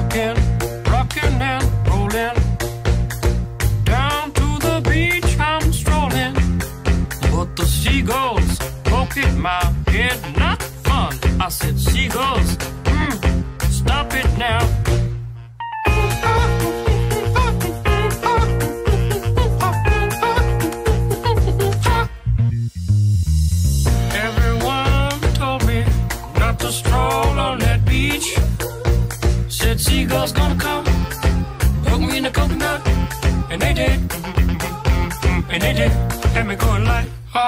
rocking, rocking and rolling. Down to the beach I'm strolling, but the seagulls poke at my head. Not fun. I said, seagulls, stop it now. Everyone told me not to stroll on that beach. Said seagulls gonna come, poke me in the coconut, and they did, and they did, had me going like,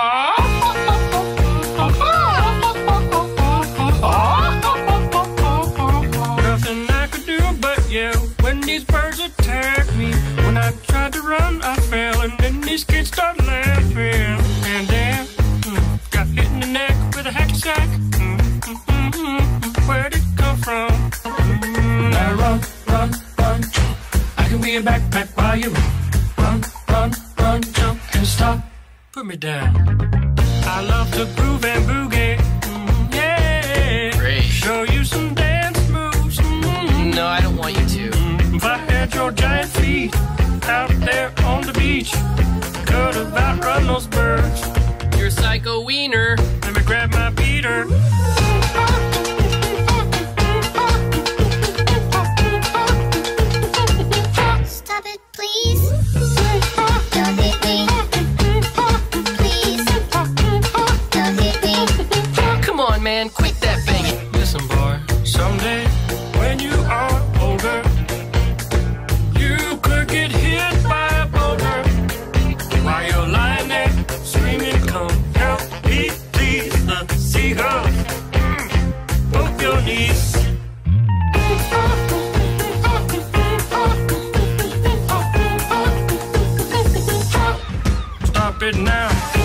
nothing I could do but yell when these birds attacked me. When I tried to run, I fell, and then these kids started laughing. And then got hit in the neck with a hacky sack. Where'd it come from? Now run, run, run. I can be a backpack while you run, run, run, jump and stop. Put me down. I love to groove and boogie. Yeah. Great. Show you some dance moves. No, I don't want you to. If I had your giant feet out there on the beach, could have outrun those birds. You're a psycho wiener. Let me grab my beater. Stop it, please. Don't hit me. Please. Don't hit me. Come on, man, quit that banging. Listen, boy, someday when you are older, you could get hit by a boulder while you're lying there screaming, come help me, please. The seagulls poke your knees. Stop it now.